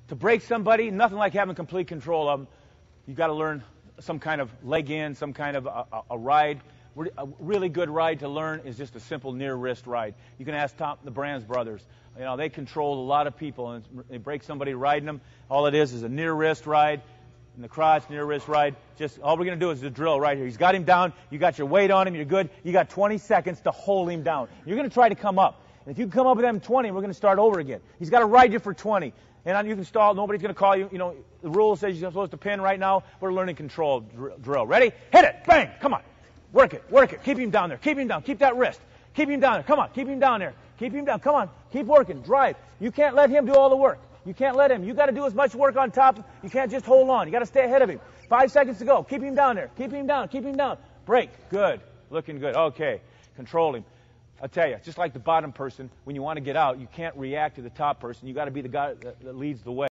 To break somebody, nothing like having complete control of them. You've got to learn some kind of leg in, some kind of a ride. A really good ride to learn is just a simple near wrist ride. You can ask the Brands brothers. You know, they control a lot of people, and they break somebody riding them. All it is a near wrist ride. In the crotch, near wrist ride. Just all we're going to do is the drill right here. He's got him down. You got your weight on him. You're good. You got 20 seconds to hold him down. You're going to try to come up. And if you come up with him 20, we're going to start over again. He's got to ride you for 20. And you can stall. Nobody's going to call you. You know, the rule says you're supposed to pin right now. We're learning control drill. Ready? Hit it. Bang. Come on. Work it. Work it. Keep him down there. Keep him down. Keep that wrist. Keep him down there. Come on. Keep him down there. Keep him down. Come on. Keep working. Drive. You can't let him do all the work. You can't let him. You got to do as much work on top. You can't just hold on. You got to stay ahead of him. 5 seconds to go. Keep him down there. Keep him down. Keep him down. Break. Good. Looking good. Okay. Control him. I'll tell you, just like the bottom person, when you want to get out, you can't react to the top person. You got to be the guy that leads the way.